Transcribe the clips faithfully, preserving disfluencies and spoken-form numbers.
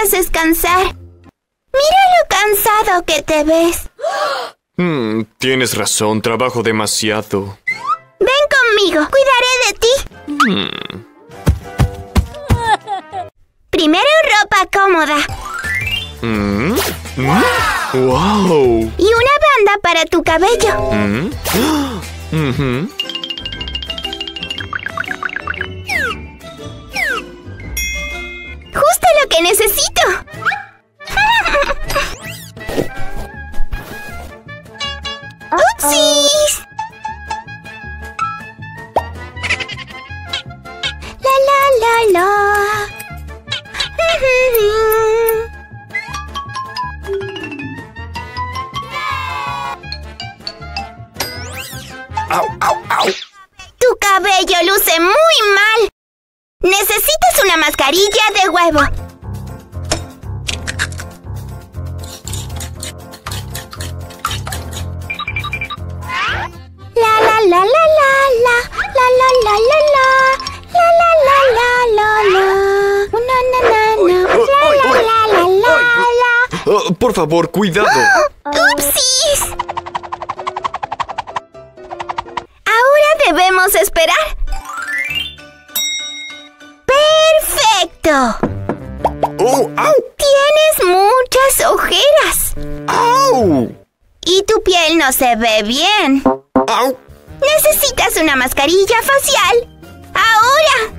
necesitas descansar. Mira lo cansado que te ves. Mm, tienes razón, trabajo demasiado. Ven conmigo, cuidaré de ti. Mm. Primero ropa cómoda. Mm. Mm. ¡Wow! Y una banda para tu cabello. Mm. Mm-hmm. Justo lo que necesito. ¡Upsis! La la la la. ¡Au, au, au! Tu cabello luce muy mal. Necesitas una mascarilla de huevo. La la la la la la la la la la la la la la la la na na na na la la la la la. Oh, por favor, cuidado. ¡Upsis! Ahora debemos esperar. ¡Perfecto! ¡Oh, au! Tienes muchas ojeras. ¡Au! Y tu piel no se ve bien. ¡Au! Necesitas una mascarilla facial. ¡Ahora!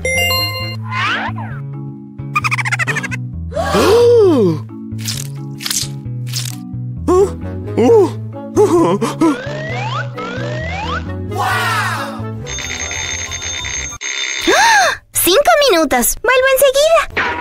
¡Oh! ¡Oh! ¡Oh! ¡Oh! ¡Cinco minutos! ¡Vuelvo enseguida!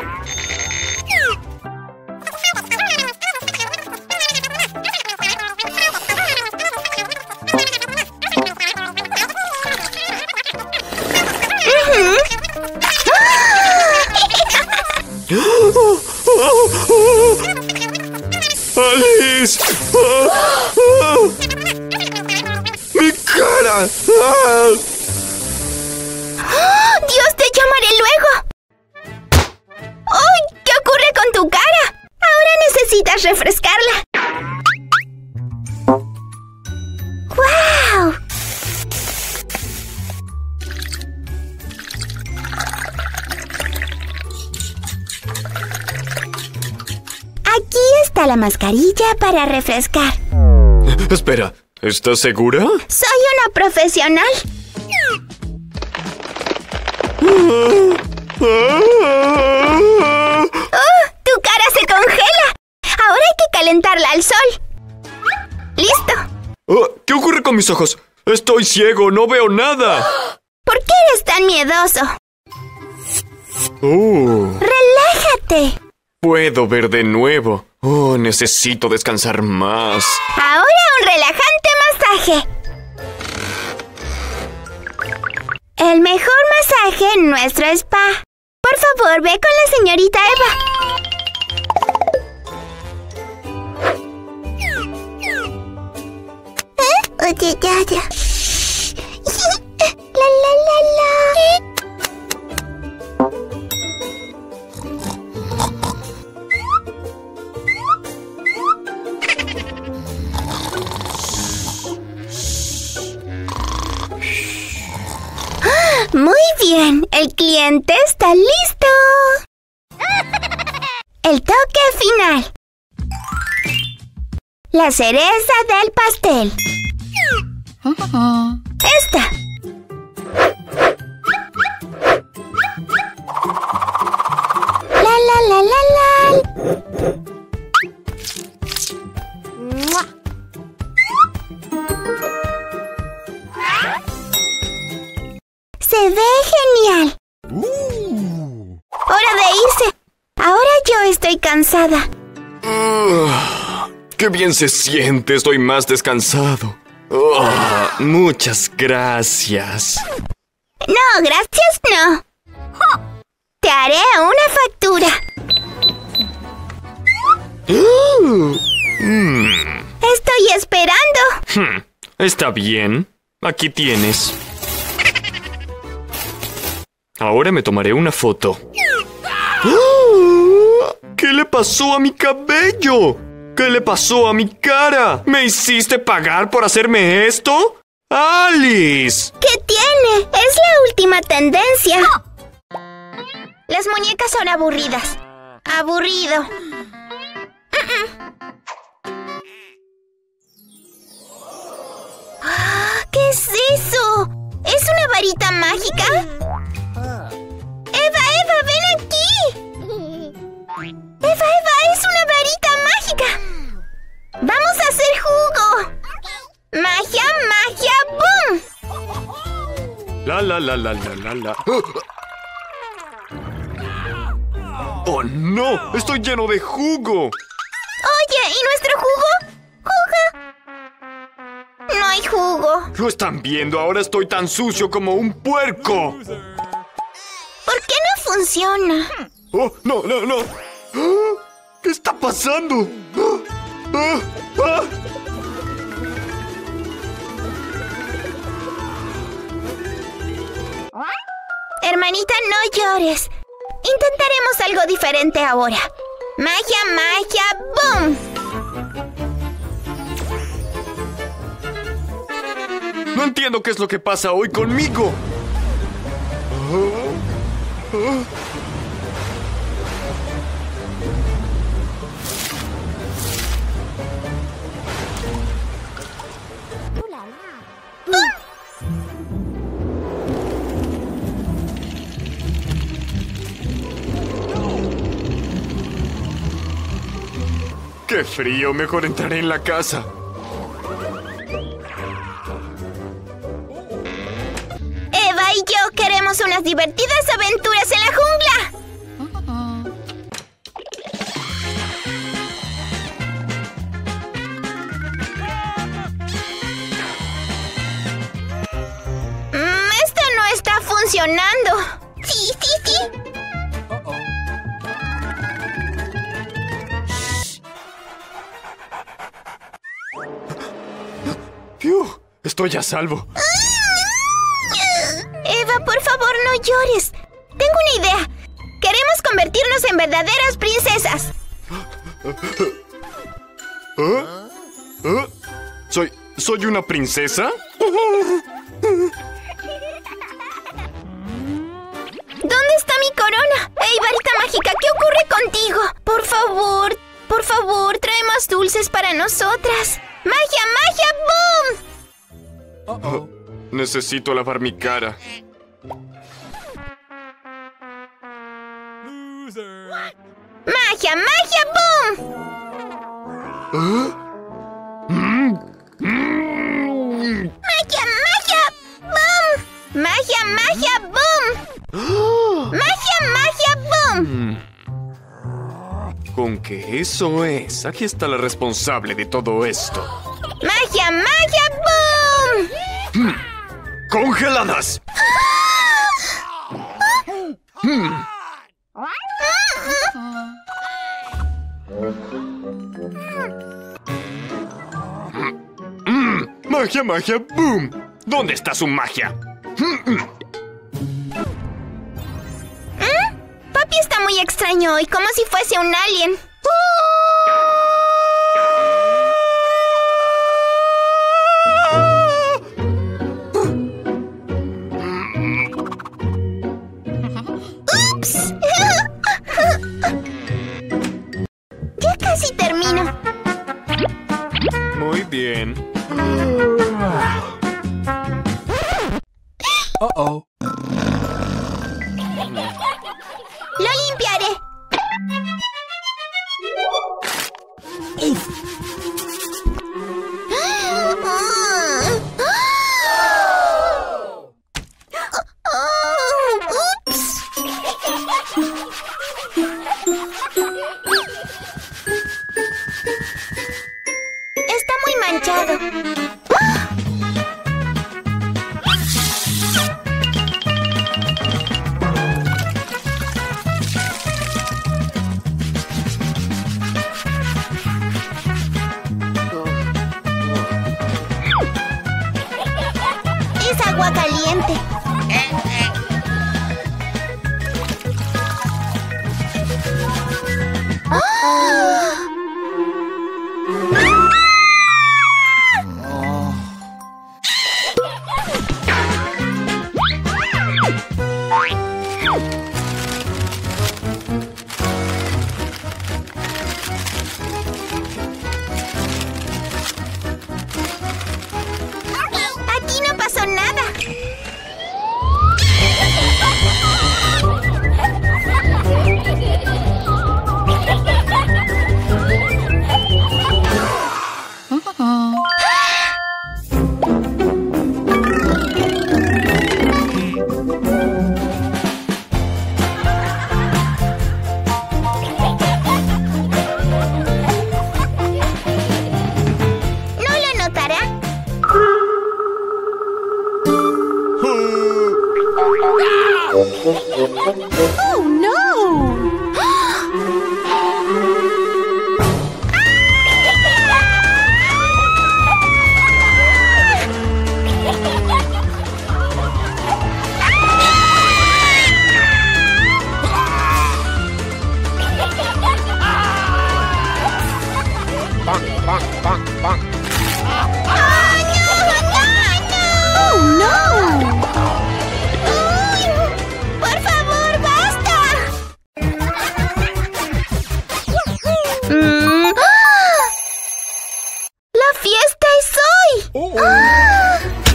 ¡Alice! ¡Ah! ¡Ah! ¡Mi cara! ¡Ah! ¡Dios, te llamaré luego! ¡Uy! ¿Qué ocurre con tu cara? Ahora necesitas refrescarla. ¡Guau! Aquí está la mascarilla para refrescar. Espera, ¿estás segura? Soy una profesional. ¡Oh! ¡Tu cara se congela! Ahora hay que calentarla al sol. ¡Listo! Oh, ¿qué ocurre con mis ojos? Estoy ciego, no veo nada. ¿Por qué eres tan miedoso? Oh, ¡Relájate! puedo ver de nuevo. Oh, necesito descansar más. Ahora un relajante masaje. El mejor masaje en nuestro spa. Por favor, ve con la señorita Eva. ¿Eh? Oye, ya, ya. La, la, la, la. Muy bien, el cliente está listo. El toque final. La cereza del pastel. Esta. La la la la la. Se ve genial. Uh. Hora de irse. Ahora yo estoy cansada. Uh, ¡Qué bien se siente! Estoy más descansado. Oh, muchas gracias. No, gracias, no. Te haré una factura. Uh, mm. Estoy esperando. Hmm, está bien. Aquí tienes. Ahora me tomaré una foto. ¿Qué le pasó a mi cabello? ¿Qué le pasó a mi cara? ¿Me hiciste pagar por hacerme esto? ¡Alice! ¿Qué tiene? Es la última tendencia. Las muñecas son aburridas. Aburrido. ¿Qué es eso? ¿Es una varita mágica? ¡Eva, Eva, ven aquí! ¡Eva, Eva, es una varita mágica! ¡Vamos a hacer jugo! ¡Magia, magia, boom! La, la, la, la, la, la, la. ¡Oh, no! ¡Estoy lleno de jugo! Oye, ¿y nuestro jugo? ¡Jugo! No hay jugo. ¿Lo están viendo? Ahora estoy tan sucio como un puerco. ¿Por qué no funciona? ¡Oh, no, no, no! ¿Qué está pasando? ¡Ah! ¡Ah! Hermanita, no llores. Intentaremos algo diferente ahora. Magia, magia, boom. No entiendo qué es lo que pasa hoy conmigo. Ah, ah. ¡Qué frío! Mejor entraré en la casa. Eva y yo queremos unas divertidas aventuras en la jungla. Mm, esto no está funcionando. Sí, sí, sí. ¡Fiu! Estoy a salvo. Eva, por favor, no llores. Tengo una idea. Queremos convertirnos en verdaderas princesas. ¿Ah? ¿Ah? ¿Soy, ¿Soy una princesa? ¿Dónde está mi corona? ¡Ey, varita mágica! ¿Qué ocurre contigo? Por favor, por favor, trae más dulces para nosotras. ¡Magia, magia, boom! Oh, necesito lavar mi cara. ¡Magia, magia, boom! ¿Ah? Mm, mm. ¡Magia, magia, boom! ¡Magia, magia, boom! ¡Magia, magia, boom! Mm. Con que eso es. Aquí está la responsable de todo esto. ¡Magia, magia, boom! Mm. ¡Congeladas! Mm. Mm. ¡Magia, magia, boom! ¿Dónde está su magia? ¿Mm? Papi está muy extraño hoy, como si fuese un alien. ¡Ups! Ya casi termino. Muy bien. Uh-oh. Lo limpiaré. ¡Ups! Está muy manchado. Es agua caliente. ¡Oh, no! ¡Uy! ¡Por favor, basta! Mm. ¡Ah! ¡La fiesta es hoy! Oh. ¡Ah!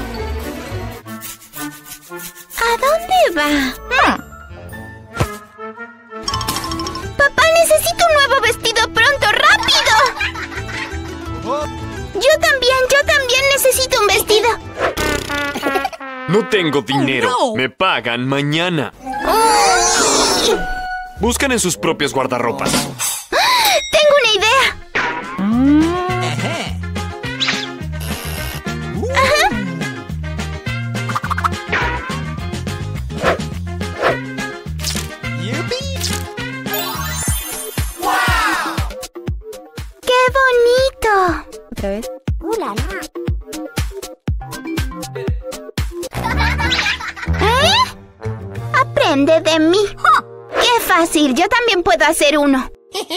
¿A dónde va? Hmm. ¡Papá, necesito un nuevo vestido pronto! ¡Rápido! Yo también, yo también necesito un vestido. No tengo dinero. Oh, no. Me pagan mañana. Buscan en sus propios guardarropas. Tengo una idea. Ajá. ¡Qué bonito! ¿Otra vez? ¿Eh? Aprende de mí. ¡Qué fácil! Yo también puedo hacer uno.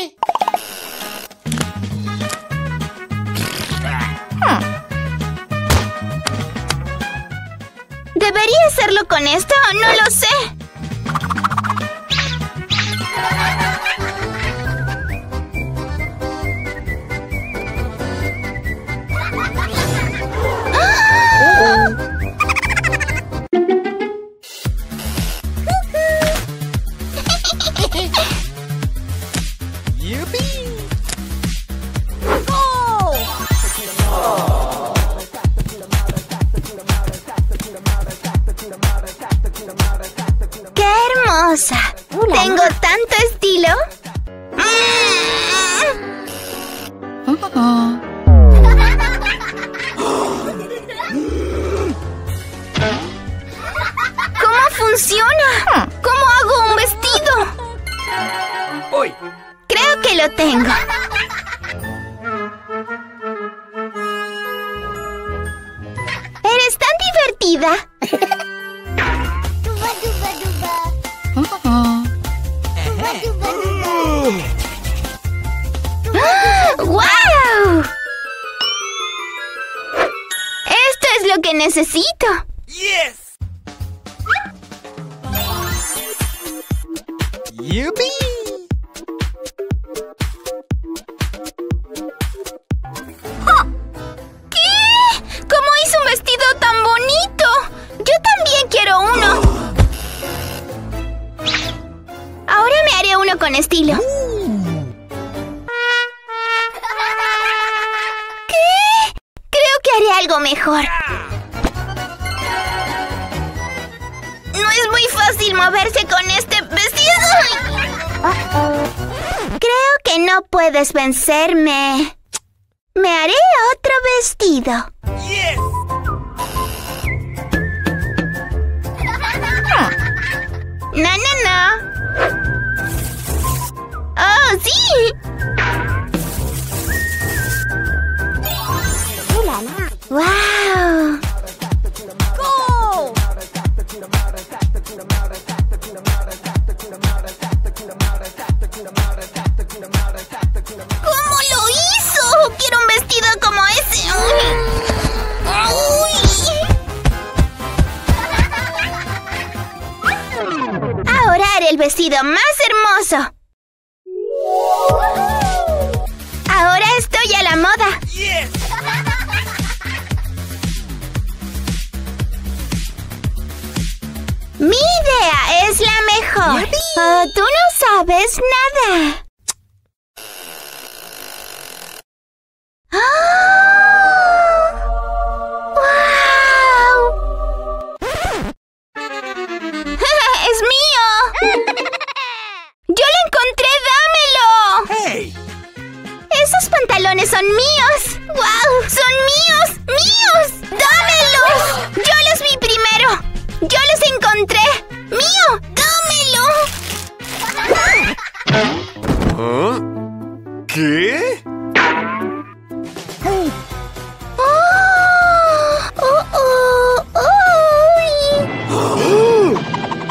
¿Debería hacerlo con esto? No lo sé. ¡Qué hermosa! ¿Tengo tanto estilo? ¿Cómo funciona? ¿Cómo hago un vestido? Hoy. Creo que lo tengo. Eres tan divertida. ¡Wow! Esto es lo que necesito. Yes. Yippee. ¿Qué? ¿Cómo hizo un vestido tan bonito? Yo también quiero uno. Ahora me haré uno con estilo. ¿Qué? Creo que haré algo mejor. No es muy fácil moverse con este vestido. Creo que no puedes vencerme. Me haré otro vestido. Yes. No, no, no. ¡Oh, sí! ¡Wow! Go. ¿Cómo lo hizo? Quiero un vestido como ese. ¡Uy! Ahora haré el vestido más hermoso. Ahora estoy a la moda. Yes. Mi idea es la mejor. Oh, tú no sabes nada. ¡Oh! ¡Wow! ¡Es mío! ¡Yo lo encontré! ¡Dámelo! Hey. ¡Esos pantalones son míos! ¡Wow! ¡Son míos! ¡Míos! ¡Dámelos! ¡Yo los vi primero! ¡Yo los encontré! ¡Mío! ¡Dámelo! ¿Ah? ¿Qué? ¡Oh! ¡Oh, oh! ¡Uy!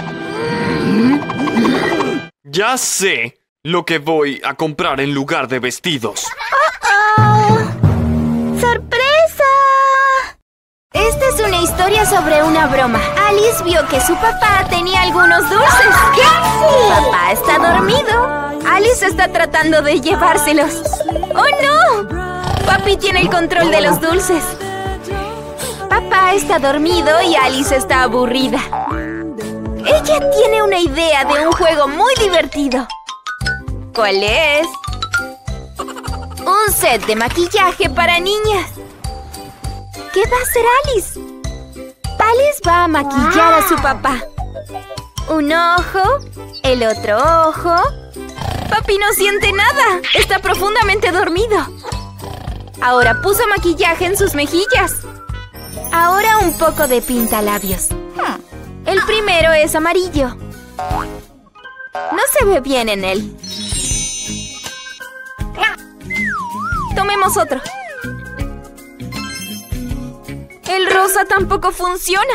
Ya sé lo que voy a comprar en lugar de vestidos. ¡Oh! broma. Alice vio que su papá tenía algunos dulces. Papá está dormido. Alice está tratando de llevárselos. ¡Oh, no! Papi tiene el control de los dulces. Papá está dormido y Alice está aburrida. Ella tiene una idea de un juego muy divertido. ¿Cuál es? Un set de maquillaje para niñas. ¿Qué va a hacer Alice? Alice va a maquillar a su papá. Un ojo, el otro ojo. Papi no siente nada. Está profundamente dormido. Ahora puso maquillaje en sus mejillas. Ahora un poco de pintalabios. El primero es amarillo. No se ve bien en él. Tomemos otro. El rosa tampoco funciona.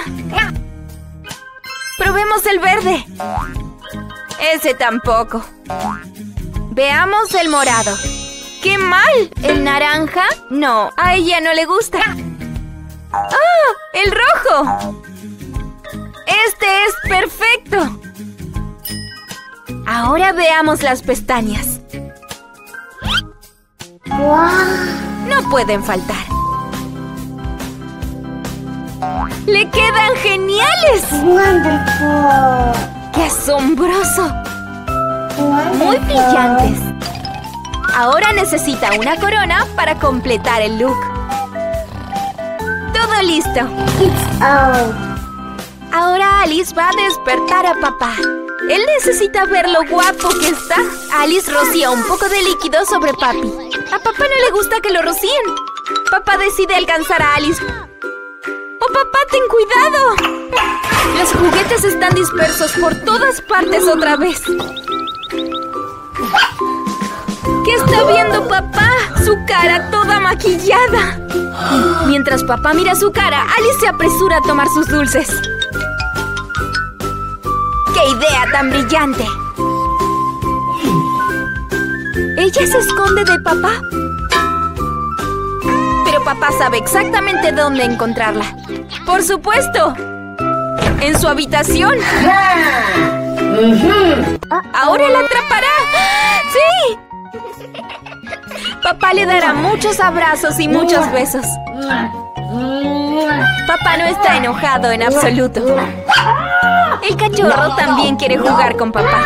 Probemos el verde. Ese tampoco. Veamos el morado. ¡Qué mal! ¿El naranja? No, a ella no le gusta. ¡Ah! ¡El rojo! ¡Este es perfecto! Ahora veamos las pestañas. No pueden faltar. ¡Le quedan geniales! Wonderful. ¡Qué asombroso! Muy brillantes. Ahora necesita una corona para completar el look. Todo listo. It's all. Ahora Alice va a despertar a papá. Él necesita ver lo guapo que está. Alice rocía un poco de líquido sobre papi. A papá no le gusta que lo rocíen. Papá decide alcanzar a Alice. ¡Oh, papá, ten cuidado! Los juguetes están dispersos por todas partes otra vez. ¿Qué está viendo papá? Su cara toda maquillada. Mientras papá mira su cara, Alice se apresura a tomar sus dulces. ¡Qué idea tan brillante! Ella se esconde de papá. Pero papá sabe exactamente dónde encontrarla. ¡Por supuesto! ¡En su habitación! ¡Ahora la atrapará! ¡Sí! Papá le dará muchos abrazos y muchos besos. Papá no está enojado en absoluto. El cachorro también quiere jugar con papá.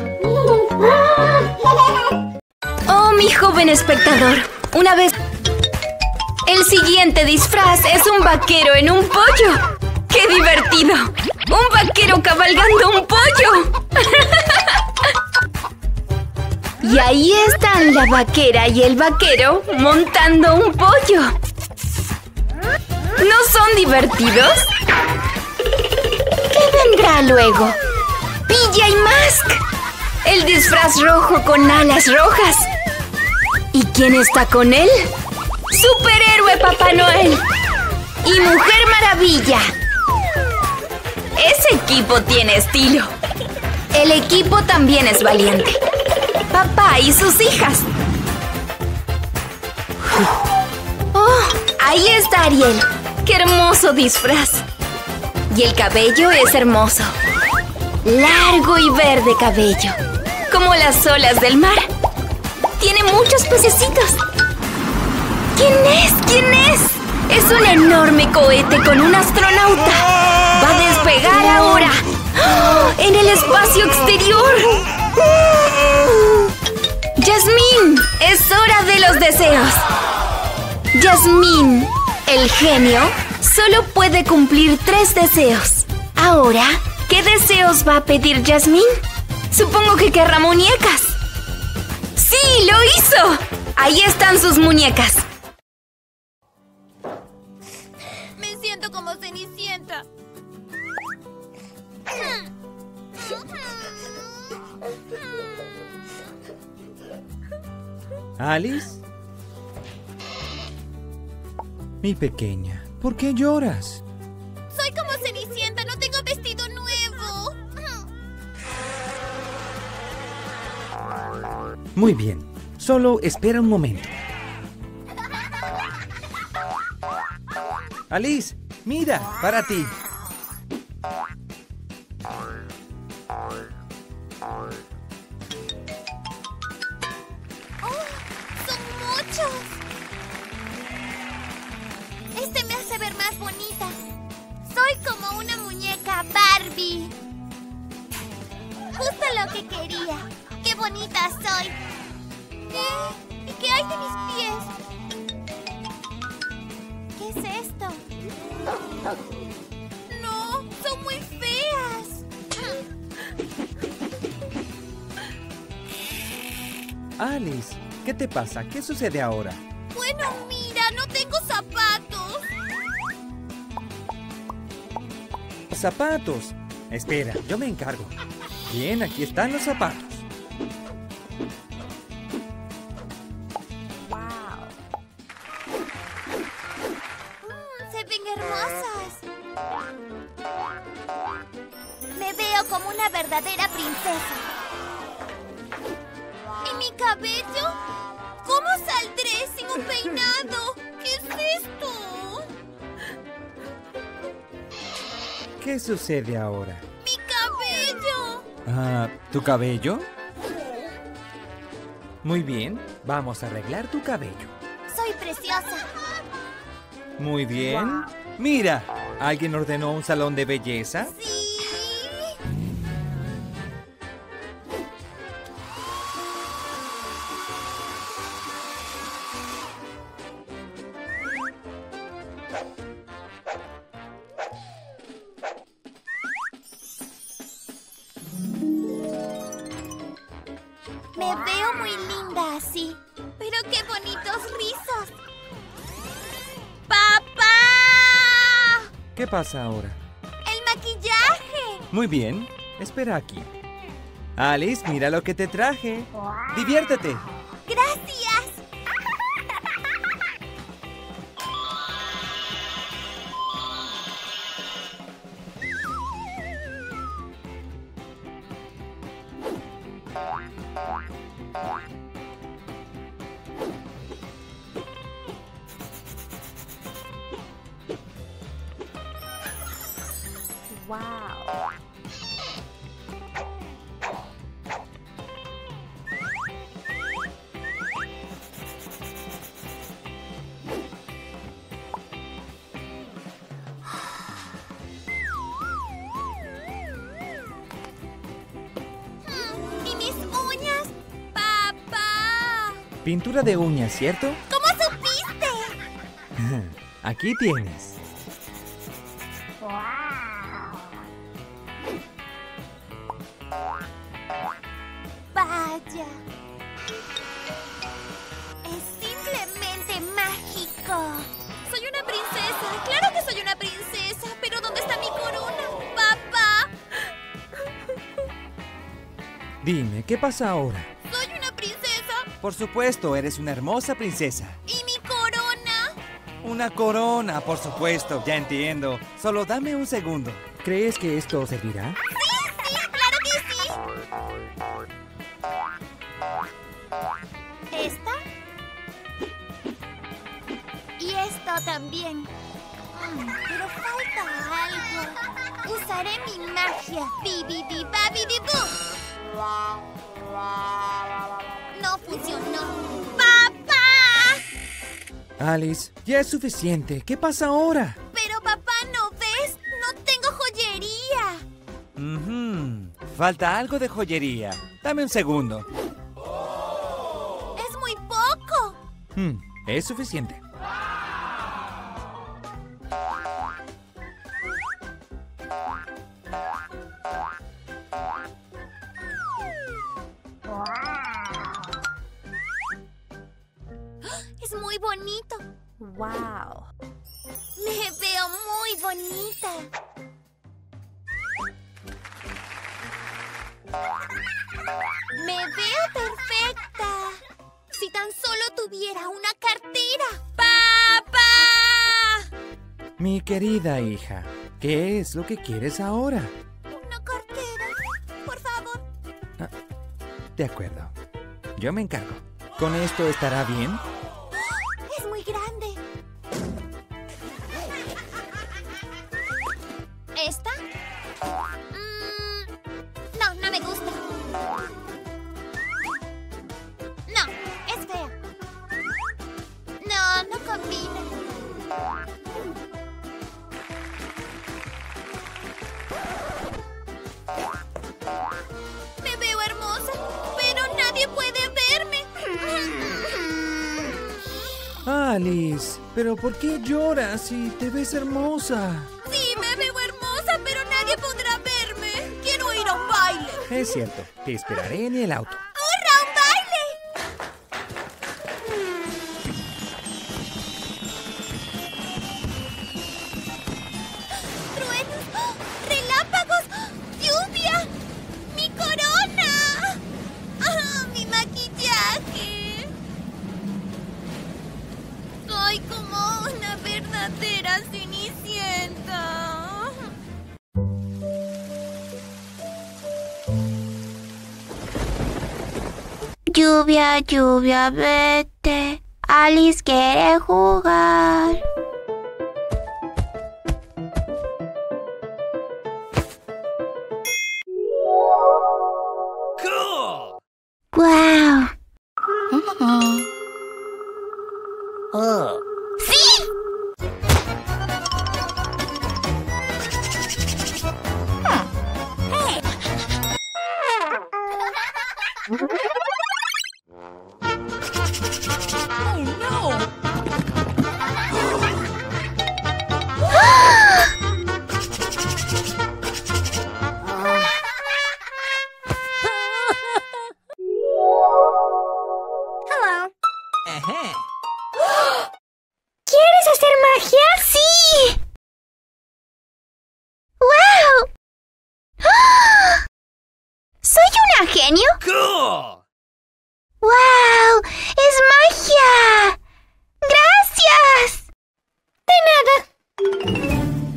Oh, mi joven espectador. Una vez... El siguiente disfraz es un vaquero en un pollo. ¡Qué divertido! ¡Un vaquero cabalgando un pollo! Y ahí están la vaquera y el vaquero montando un pollo. ¿No son divertidos? ¿Qué vendrá luego? ¡P J Mask! El disfraz rojo con alas rojas. ¿Y quién está con él? ¡Superhéroe Papá Noel! ¡Y Mujer Maravilla! Ese equipo tiene estilo. El equipo también es valiente. Papá y sus hijas. ¡Oh! Ahí está Ariel. ¡Qué hermoso disfraz! Y el cabello es hermoso. Largo y verde cabello. Como las olas del mar. Tiene muchos pececitos. ¿Quién es? ¿Quién es? Es un enorme cohete con un astronauta. Va a despegar ahora. ¡Oh! ¡En el espacio exterior! ¡Jasmine! ¡Es hora de los deseos! Jasmine, el genio, solo puede cumplir tres deseos. Ahora, ¿qué deseos va a pedir Jasmine? Supongo que querrá muñecas. ¡Sí, lo hizo! Ahí están sus muñecas. Me siento como Cenicienta. ¿Alice? Mi pequeña, ¿por qué lloras? Soy como Cenicienta, no tengo vestido nuevo. Muy bien, solo espera un momento. Alice, mira, para ti. más bonita. Soy como una muñeca Barbie. Justo lo que quería. ¡Qué bonita soy! ¿Qué? ¿Y qué hay de mis pies? ¿Qué es esto? ¡No! ¡Son muy feas! Alice, ¿qué te pasa? ¿Qué sucede ahora? Bueno, mira, no tengo zapatos. ¡Zapatos! Espera, yo me encargo. Bien, aquí están los zapatos. Wow. Mm, se ven hermosas. Me veo como una verdadera princesa. ¿Y mi cabello? ¿Cómo saldré sin un peinado? ¿Qué es esto? ¿Qué sucede ahora? ¡Mi cabello! Ah, ¿tu cabello? Muy bien, vamos a arreglar tu cabello. Soy preciosa. Muy bien. Mira, ¿alguien ordenó un salón de belleza? Sí. Me veo muy linda así. Pero qué bonitos rizos. ¡Papá! ¿Qué pasa ahora? ¡El maquillaje! Muy bien, espera aquí. Alice, mira lo que te traje. ¡Diviértete! ¡Gracias! Wow. ¿Y mis uñas? ¡Papá! Pintura de uñas, ¿cierto? ¿Cómo supiste? Aquí tienes. Vaya. Es simplemente mágico. Soy una princesa. Claro que soy una princesa. Pero ¿dónde está mi corona? Papá. Dime, ¿qué pasa ahora? Soy una princesa. Por supuesto, eres una hermosa princesa. ¿Y mi corona? Una corona, por supuesto, ya entiendo. Solo dame un segundo. ¿Crees que esto servirá? Sí, sí, claro que sí. ¿Esta? Y esto también. Mm, pero falta algo. Usaré mi magia. Bibidi babidi boo. No funcionó. ¡Papá! Alice, ya es suficiente. ¿Qué pasa ahora? Pero papá, ¿no ves? No tengo joyería. Mhm. Falta algo de joyería. Dame un segundo. Es muy poco. Hmm, es suficiente. Es muy bonito. Wow. Me veo muy bonita. Me veo perfecta. Si tan solo tuviera una cartera. ¡Papá! Mi querida hija, ¿qué es lo que quieres ahora? Una cartera, por favor. Ah, de acuerdo. Yo me encargo. ¿Con esto estará bien? Es muy grande. ¿Esta? Mm, no, no me gusta. No, es fea. No, no combina. Alice, pero ¿por qué lloras si te ves hermosa? Sí, me veo hermosa, pero nadie podrá verme. Quiero ir a un baile. Es cierto, te esperaré en el auto. ¡Corra, un baile! ¡Truenos! ¡Relámpagos! ¡Lluvia! ¡Mi corona! ¡Ah, mi maquillaje! Soy como una verdadera cenicienta. Lluvia, lluvia, vete. Alice quiere jugar. Cool. ¡Guau! Oh. ¡Sí! Ajá. ¿Quieres hacer magia? ¡Sí! ¡Wow! ¡Ah! ¿Soy una genio? Cool. ¡Wow! ¡Es magia! ¡Gracias! De nada.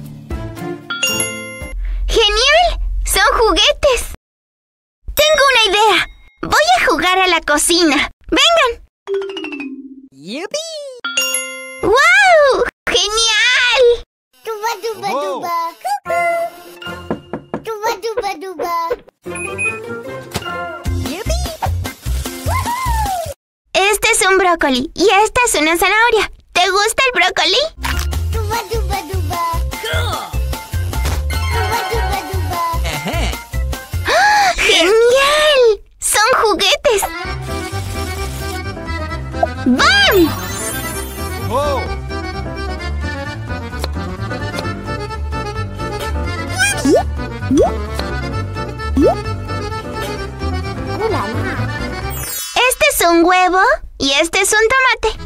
¡Genial! ¡Son juguetes! Tengo una idea. Voy a jugar a la cocina. ¡Vengan! Yippee. ¡Wow! ¡Genial! Duba, duba, Oh. duba. Duba, duba, duba. Yippee. Este es un brócoli y esta es una zanahoria. ¿Te gusta el brócoli? Duba, duba, duba. Cool. Duba, duba, duba. Ajá. ¡Ah! ¡Genial! ¡Son juguetes! ¡Bam! ¡Oh! Este es un huevo y este es un tomate.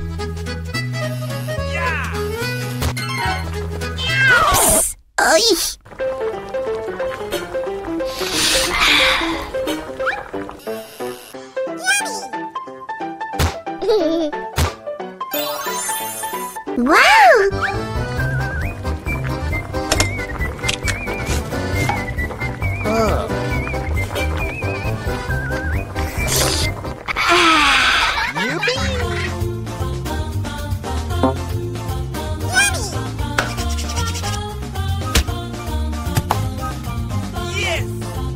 Ups. ¡Ay! ¡Guau! Yes.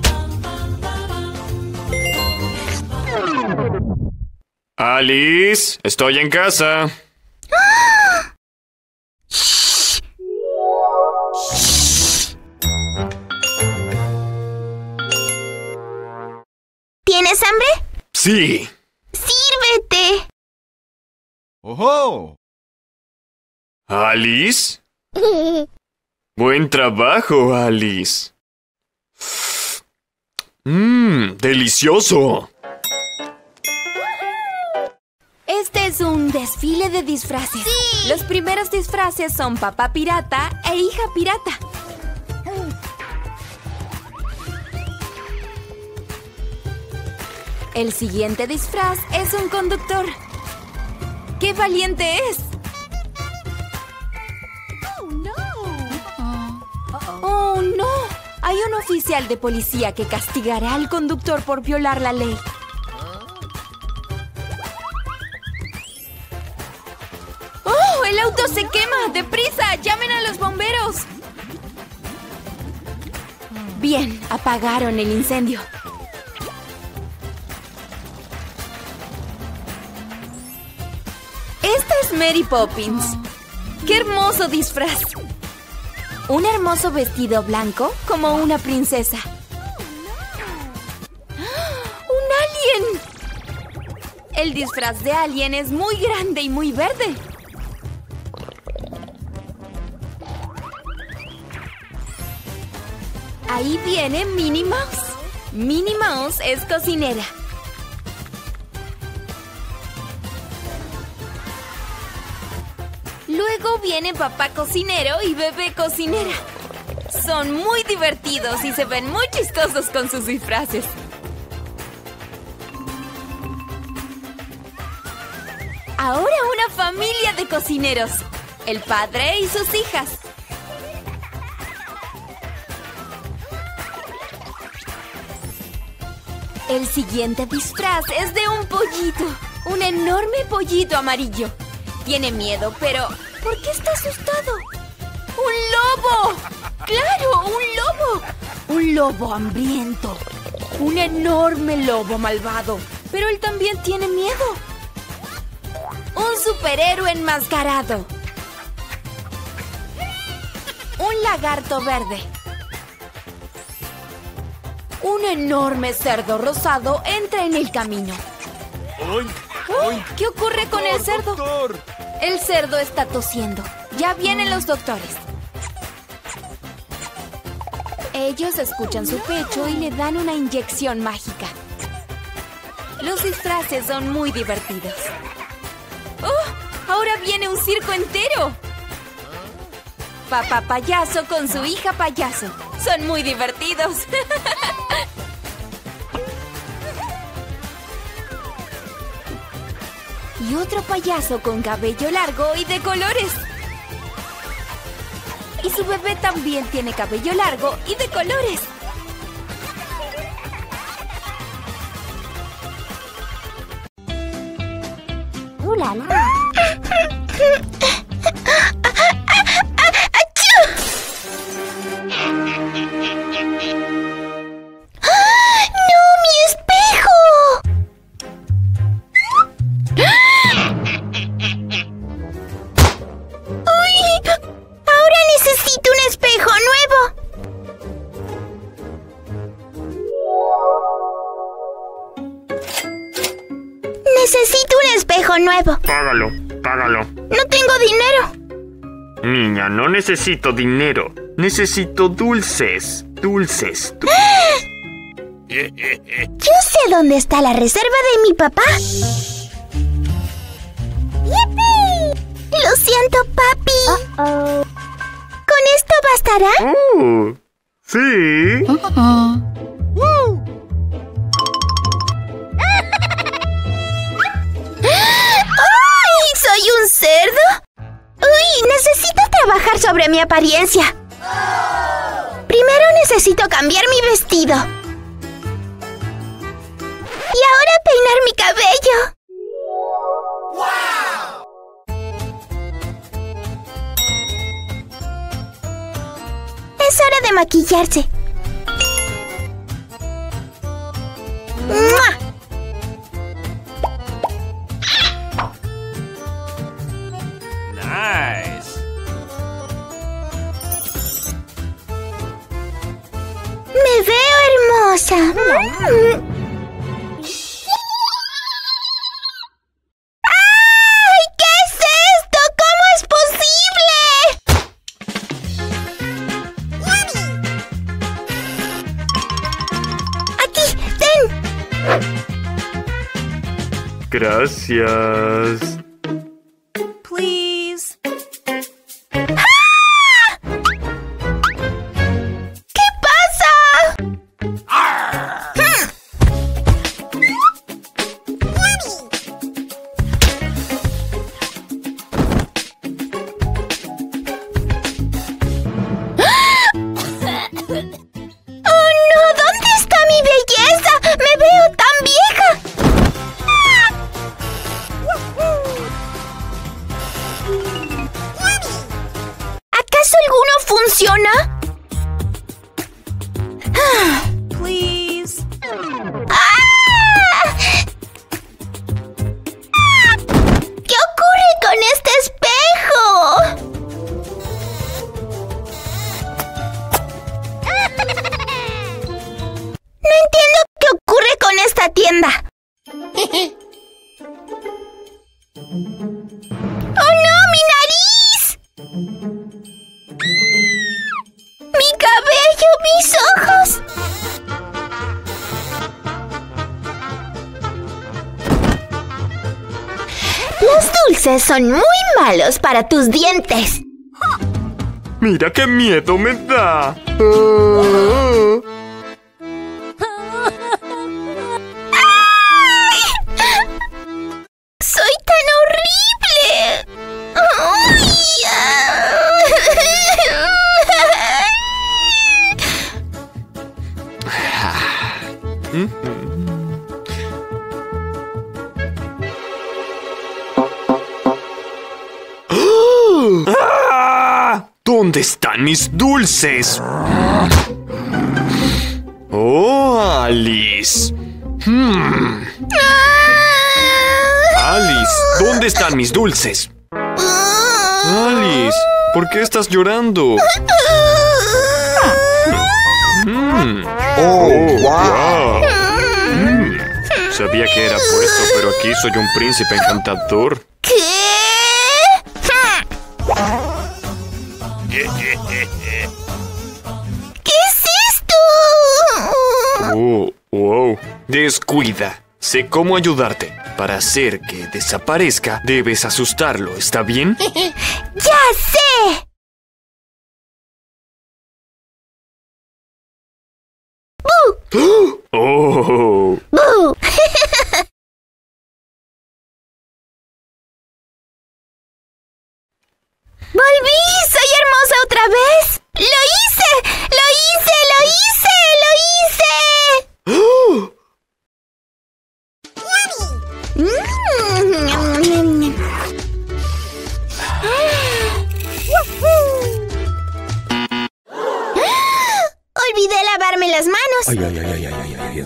Alice, estoy en casa. ¿Tienes hambre? Sí. ¡Sírvete! ¡Ojo! ¿Alice? Buen trabajo, Alice. Mmm, delicioso. Este es un desfile de disfraces. ¡Sí! Los primeros disfraces son papá pirata e hija pirata. El siguiente disfraz es un conductor. ¡Qué valiente es! ¡Oh, no! Hay un oficial de policía que castigará al conductor por violar la ley. ¡Oh! ¡El auto se quema! ¡Deprisa! ¡Llamen a los bomberos! Bien, apagaron el incendio. Esta es Mary Poppins. ¡Qué hermoso disfraz! Un hermoso vestido blanco como una princesa. ¡Un alien! El disfraz de alien es muy grande y muy verde. Ahí viene Minnie Mouse. Minnie Mouse es cocinera. Luego viene papá cocinero y bebé cocinera. Son muy divertidos y se ven muy chistosos con sus disfraces. Ahora una familia de cocineros. El padre y sus hijas. El siguiente disfraz es de un pollito. Un enorme pollito amarillo. Tiene miedo, pero ¿por qué está asustado? ¡Un lobo! ¡Claro, un lobo! Un lobo hambriento. Un enorme lobo malvado. Pero él también tiene miedo. Un superhéroe enmascarado. Un lagarto verde. Un enorme cerdo rosado entra en el camino. ¡Ay! ¡Oh! ¿Qué ocurre con el cerdo? ¡Doctor! El cerdo está tosiendo. Ya vienen los doctores. Ellos escuchan su pecho y le dan una inyección mágica. Los disfraces son muy divertidos. ¡Oh! ¡Ahora viene un circo entero! Papá payaso con su hija payaso. Son muy divertidos. Y otro payaso con cabello largo y de colores. Y su bebé también tiene cabello largo y de colores. ¡Uh, la, la! Necesito un espejo nuevo. Págalo, págalo. No tengo dinero. Niña, no necesito dinero. Necesito dulces. Dulces. Du- Yo sé dónde está la reserva de mi papá. ¡Yipi! Lo siento, papi. Uh-oh. ¿Con esto bastará? Oh, sí. ¡Ay! ¿Soy un cerdo? ¡Uy! Necesito trabajar sobre mi apariencia. Primero necesito cambiar mi vestido. Y ahora peinar mi cabello. Es hora de maquillarse. ¡Mua! Nice. Me veo hermosa. ¡Ay! ¿Qué es esto? ¿Cómo es posible? Aquí, ten. Gracias. Please. ¿Qué pasa? ¡Oh, no! ¿Dónde está mi belleza? ¡Me veo tan vieja! ¿Acaso alguno funciona? Please. ¡Ah! ¿Qué ocurre con este espejo? No entiendo qué ocurre con esta tienda. ¡Oh no, mi nariz! dulces son muy malos para tus dientes. Mira qué miedo me da. Ah. ¡Soy tan horrible! ¡Ay! ¡Ah! ¿Dónde están mis dulces? ¡Oh, Alice! Hmm. Alice, ¿dónde están mis dulces? Alice, ¿por qué estás llorando? Mm. Oh, wow. Mm. Sabía que era por esto, pero aquí soy un príncipe encantador. ¿Qué? ¿Qué es esto? Oh, wow. Descuida. Sé cómo ayudarte. Para hacer que desaparezca, debes asustarlo, ¿está bien? ¡Ya sé! ¡Bu! ¡Oh! ¡Bu! ¡Volví! ¡Soy hermosa otra vez! ¡Lo hice! ¡Lo hice! ¡Lo hice! ¡Lo hice! ¡Oh! Olvidé lavarme las manos. Ay, ay, ay, ay, ay, ay, ay.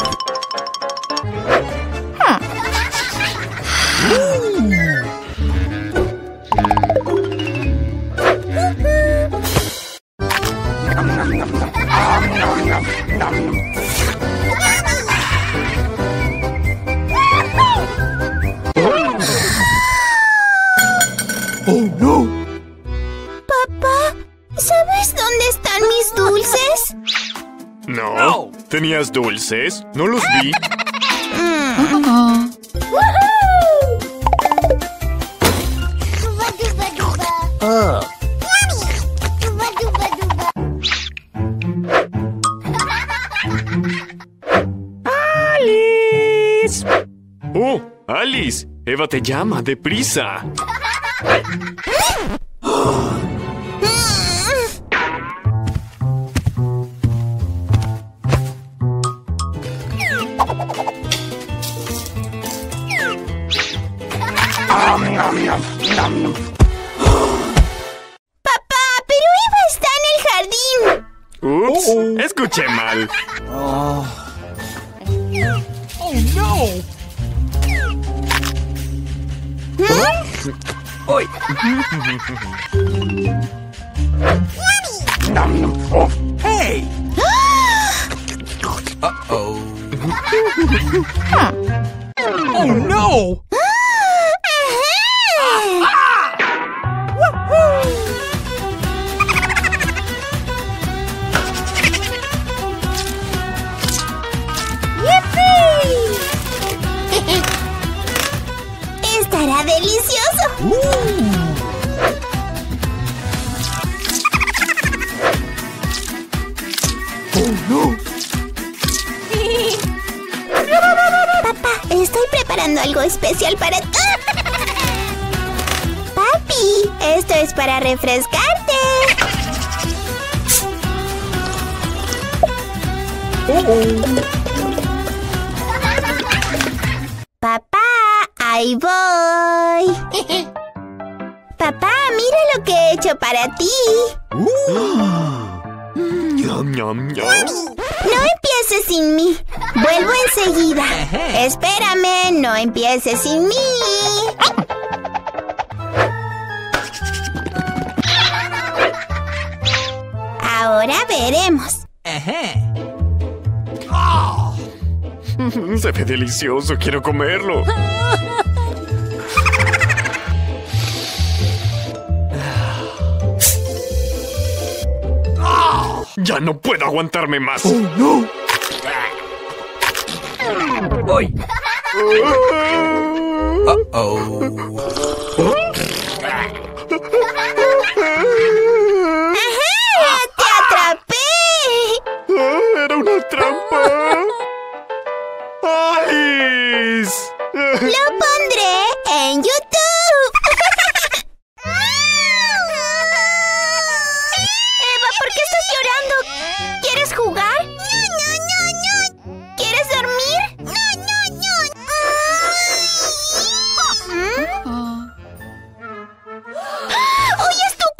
¡Oh, no! Papá, ¿sabes dónde están mis dulces? No. No. ¿Tenías dulces? No los vi. Oh. ¡Alice! ¡Oh, Alice! Eva te llama, deprisa. Papá, pero Eva está en el jardín. Ups, escuché mal. Oh. Oh no. Oi. Hey. Uh-oh. Oh no. Estará delicioso. ¡Oh, no! Papá, estoy preparando algo especial para ti. Papi, esto es para refrescarte. Papá, ahí voy. Papá, mira lo que he hecho para ti. ¡Ñam, ñam, ñam! No empieces sin mí. Vuelvo enseguida. Espérame, no empieces sin mí. Ahora veremos. Se ve delicioso, quiero comerlo. Ya no puedo aguantarme más. ¡Oh, no! Oi. Uh-oh. qué estás llorando? ¿Quieres jugar? No, no, no, no. ¿Quieres dormir? No, no, no. ¿Mm? ¡Hoy es tu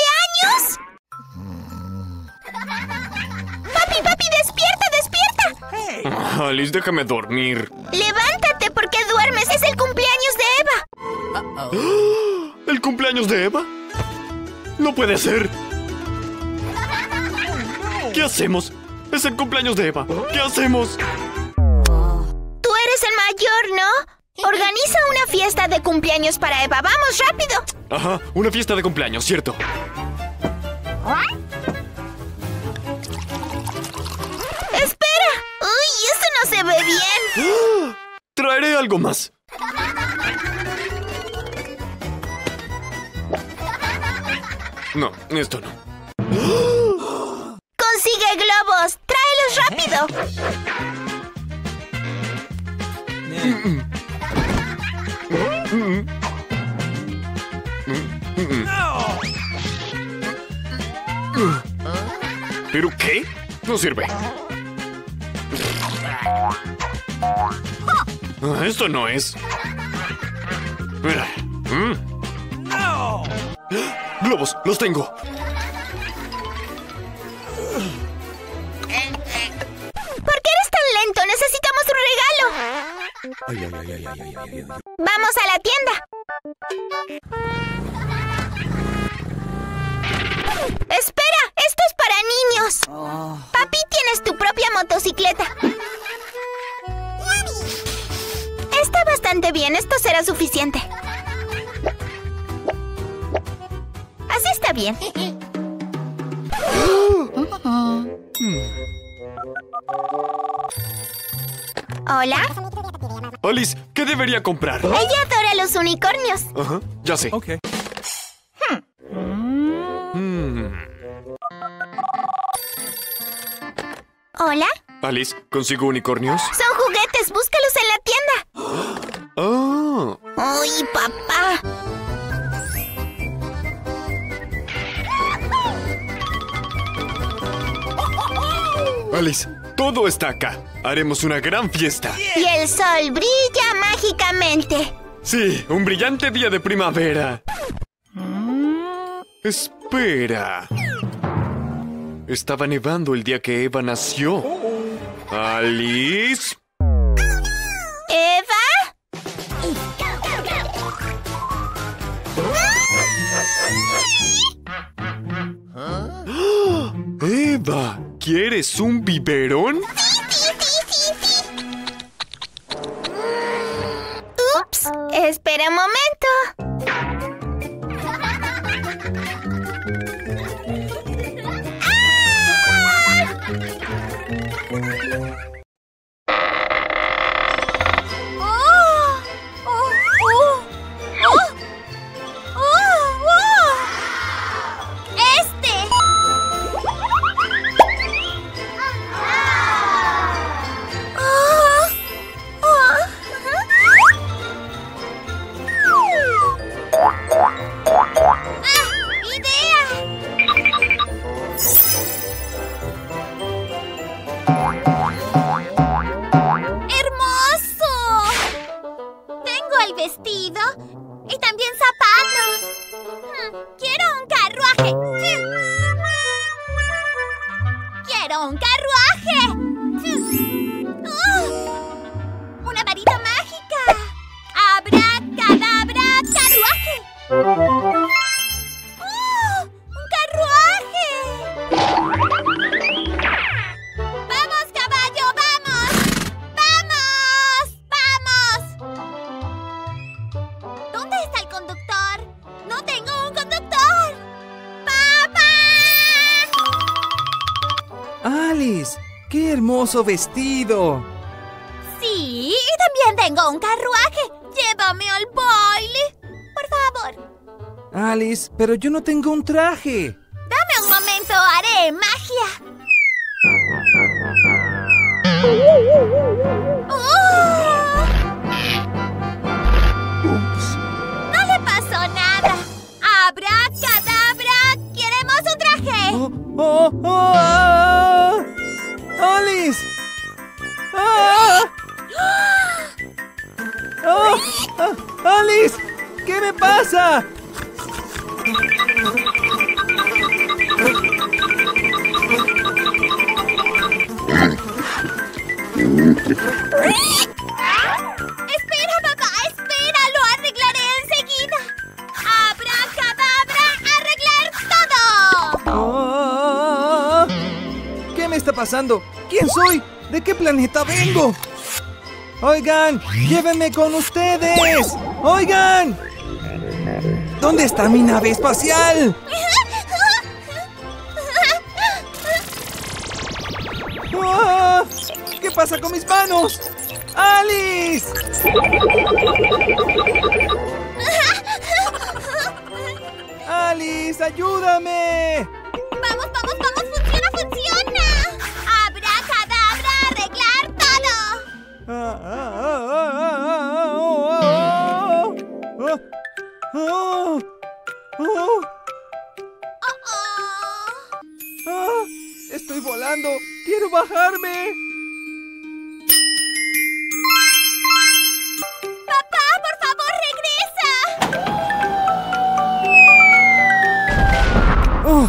cumpleaños! ¡Papi, papi, despierta, despierta! Alice, déjame dormir. ¡Levántate porque duermes! ¡Es el cumpleaños de Eva! ¿El cumpleaños de Eva? No puede ser. ¿Qué hacemos? Es el cumpleaños de Eva. ¿Qué hacemos? Tú eres el mayor, ¿no? Organiza una fiesta de cumpleaños para Eva. ¡Vamos, rápido! Ajá, una fiesta de cumpleaños, cierto. ¡Espera! ¡Uy, eso no se ve bien! ¡Ah! Traeré algo más. No, esto no. ¡Consigue globos! ¡Tráelos rápido! ¿Pero qué? No sirve. Ah, esto no es. Mm. No! ¡Globos! ¡Los tengo! ¿Por qué eres tan lento? ¡Necesitamos un regalo! ¡Vamos a la tienda! ¡Espera! ¡Esto es para niños! Papi, tienes tu propia motocicleta. Está bastante bien. Esto será suficiente. Así está bien. ¿Hola? Alice, ¿qué debería comprar? Ella adora los unicornios. Ajá, ya sé. Ok. Mm. ¿Hola? Alice, ¿consigo unicornios? Son juguetes. Búscalos en la tienda. ¡Ah! ¡Ay, papá! Alice, todo está acá. Haremos una gran fiesta. Y el sol brilla mágicamente. Sí, un brillante día de primavera. Espera. Estaba nevando el día que Eva nació. Alice. ¿Eva? Eva, ¿quieres un biberón? Ups, espera un momento. Vestido y también zapatos. Hmm, quiero un carruaje. Quiero un carruaje. Oh, una varita mágica. Abracadabra, carruaje. Oh, un carruaje. Vamos, caballo, vamos. Vamos, vamos. ¿Dónde está el conductor? ¡No tengo un conductor! ¡Papá! ¡Alice! ¡Qué hermoso vestido! Sí, y también tengo un carruaje. Llévame al baile. Por favor. Alice, pero yo no tengo un traje. Dame un momento, haré magia. ¡Oh! No le pasó nada. ¡Abracadabra! ¡Queremos un traje! Oh, ¡Oh! ¡Oh! ¡Ah! ¡Alice! ¡Ah! ¡Oh! ¡Ah! ¡Alice! ¿Qué me pasa? ¡Espera, papá! ¡Espera! ¡Lo arreglaré enseguida! ¡Abracadabra! ¡Arreglar todo! ¡Ah! ¿Qué me está pasando? ¿Quién soy? ¿De qué planeta vengo? ¡Oigan! ¡Llévenme con ustedes! ¡Oigan! ¿Dónde está mi nave espacial? ¡Ah! ¿Qué pasa con mis manos? ¡Alice! ¡Alice, ayúdame! ¡Vamos, vamos, vamos! ¡Funciona, funciona! ¡Abracadabra! ¡Arreglar todo! Ah, ah, ah, ah, ah, ah, ah, ah, ah, Oh, oh. ah, ¡Estoy volando! ¡Quiero bajarme! ¡Papá, por favor, regresa! Oh.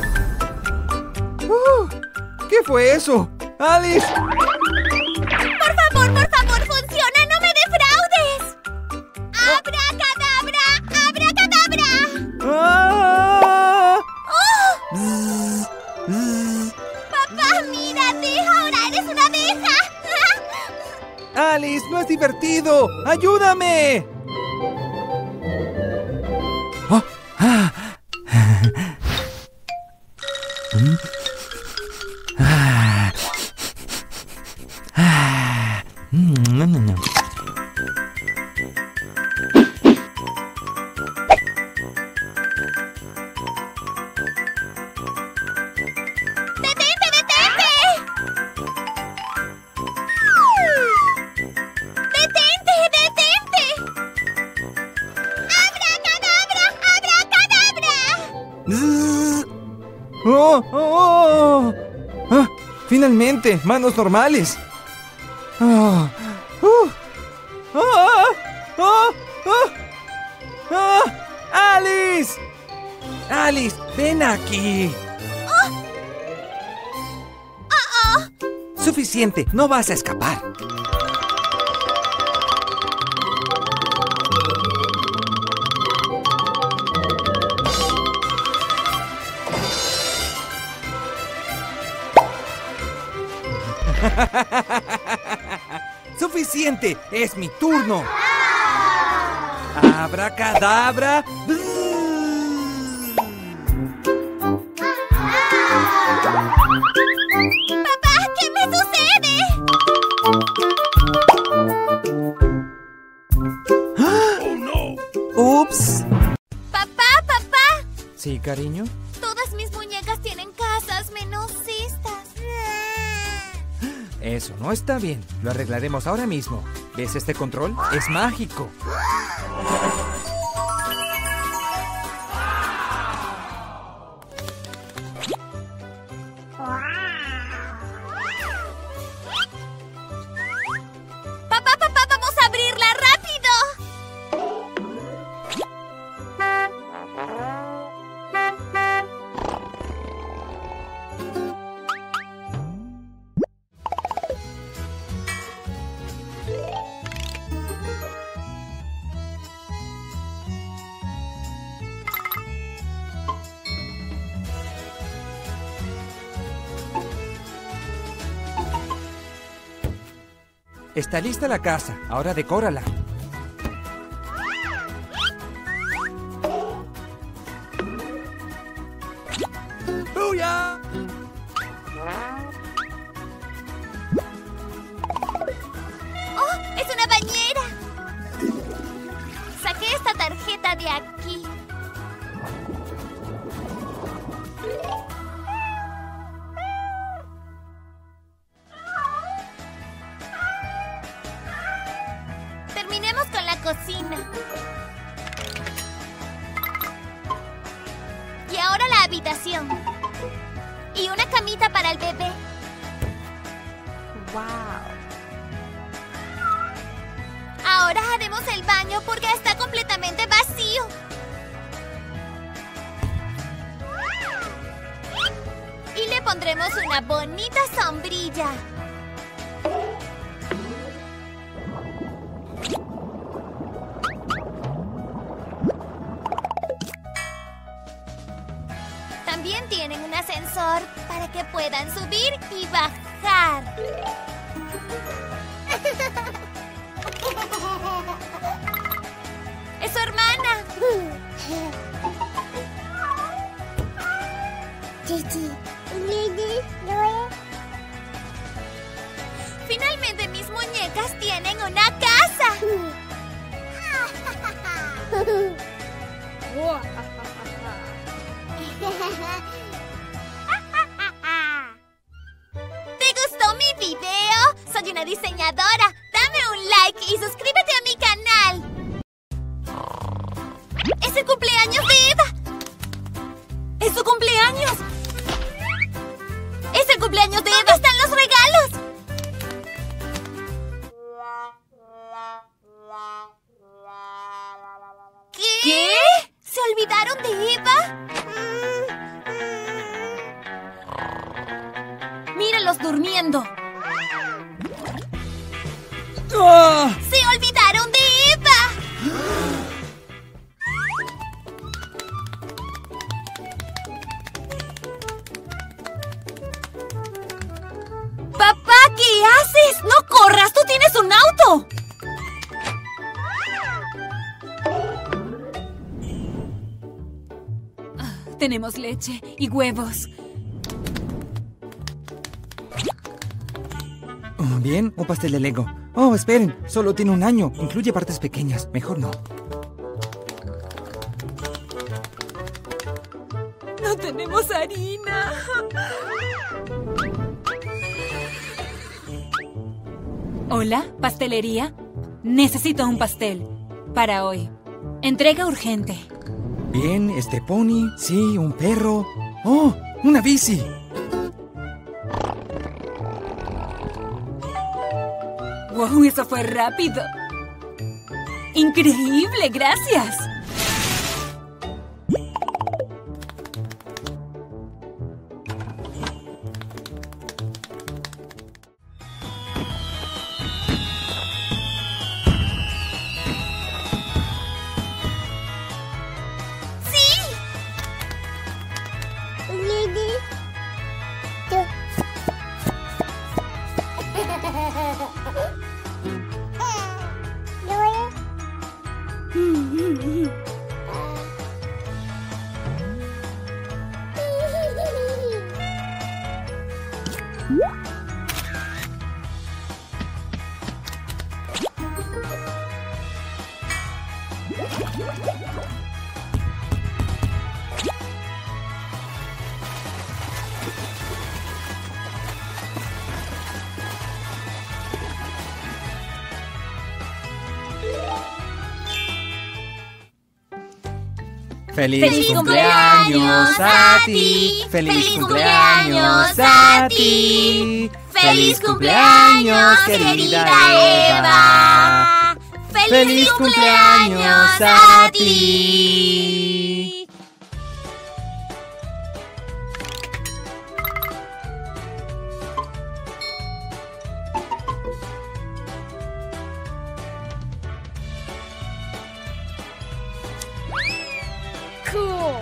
Oh, ¿qué fue eso? ¡Alice! ¡Por favor, por favor, funciona! ¡No me defraudes! ¡Abracadabra! ¡Abracadabra! ¡Ah! ¡Oh! Zzz, zzz. ¡Papá, mírate! ¡Ahora eres una abeja! ¡Alice, no es divertido! ¡Ayúdame! Oh, ah. Mm. Ah. Ah. Mm, no, no, no. ¡Detente, detente! ¡Detente, detente! ¡Abracadabra! ¡Abracadabra! Zzz. ¡Oh! ¡Oh! ¡Oh! Ah, ¡finalmente! ¡Manos normales! ¡Ah! ¡Uh! ¡Ah! ¡Ah! ¡Ah! ¡Ah! ¡Alice! ¡Alice, ven aquí! Suficiente, no vas a escapar. ¡Suficiente! ¡Es mi turno! ¡Abracadabra! ¡Papá, qué me sucede! ¡Ups! ¡Papá, papá! ¿Sí, cariño? Todas mis muñecas tienen casas menos estas. Eso no está bien. Lo arreglaremos ahora mismo. ¿Ves este control? Es mágico. ¡Papá, papá, vamos a abrirla rápido! Está lista la casa. Ahora decórala. ¡Booyah! ¡Oh, es una bañera! Saqué esta tarjeta de aquí. Terminemos con la cocina. Y ahora la habitación. Y una camita para el bebé. ¡Wow! Ahora haremos el baño porque está completamente vacío. Y le pondremos una bonita sombrilla. También tienen un ascensor para que puedan subir y bajar. ¡Es su hermana! Finalmente mis muñecas tienen una casa. ¿Te gustó mi video? Soy una diseñadora. Dame un like y suscríbete a mi canal. ¡Es el cumpleaños de Eva! ¡Es su cumpleaños! ¡Es el cumpleaños de Eva! ¿Dónde están los regalos? ¿Qué? ¿Qué? ¿Se olvidaron de Eva? Míralos durmiendo. ¡Ah! ¡Se olvidaron de Eva! ¡Papá! ¿Qué haces? ¡No corras! ¡Tú tienes un auto! Tenemos leche y huevos. Bien, un pastel de Lego. Oh, esperen, solo tiene un año. Incluye partes pequeñas. Mejor no. No tenemos harina. Hola, ¿pastelería? Necesito un pastel. Para hoy. Entrega urgente. Bien, este pony. Sí, un perro. Oh, una bici. ¡Wow! Eso fue rápido. ¡Increíble! ¡Gracias! ¡Feliz, ¡Feliz cumpleaños a ti! ¡Feliz cumpleaños a ti! ¡Feliz cumpleaños, querida Eva! ¡Feliz cumpleaños a ti! Cool.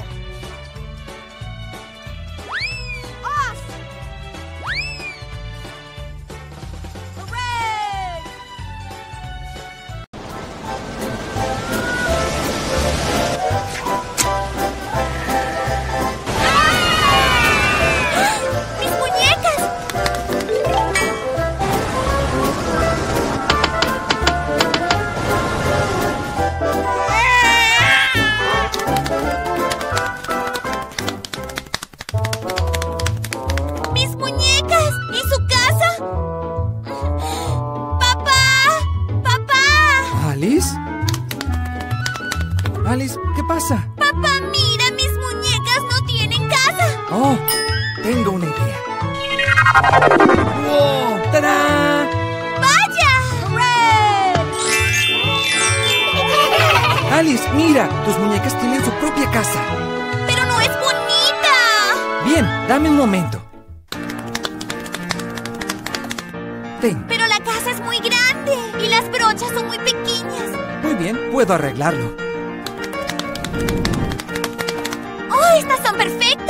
Alice, ¿qué pasa? Papá, mira, mis muñecas no tienen casa. Oh, tengo una ¡Wow! ¡Tarán! ¡Vaya! Alice, mira, tus muñecas tienen su propia casa. ¡Pero no es bonita! Bien, dame un momento. Ten. Pero la casa es muy grande y las brochas son muy pequeñas. Muy bien, puedo arreglarlo. ¡Oh, estas son perfectas!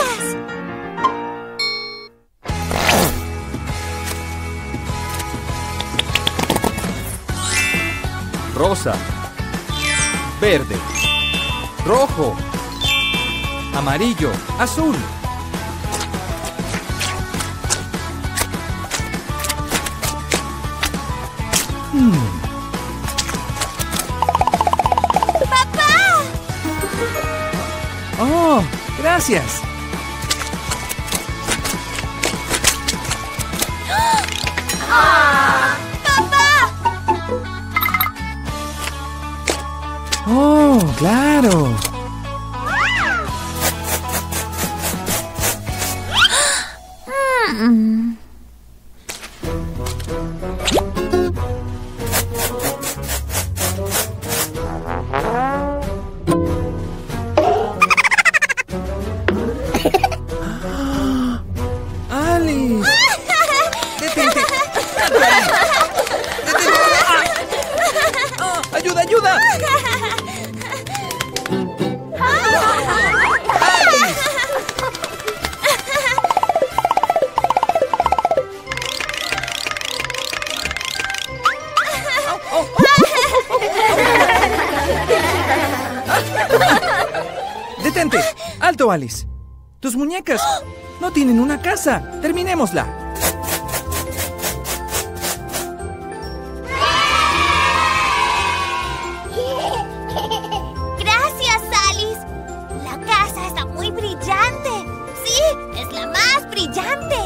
Rosa, verde, rojo, amarillo, azul. Hmm. ¡Papá! Oh, gracias. ¡Papá! Oh, claro. Alice. Detente. Detente. Ah, ayuda, ayuda. Alice. Oh, oh. Detente. Alto, Alice. Tus muñecas no tienen una casa. Terminémosla. Gracias, Alice. La casa está muy brillante. Sí, es la más brillante.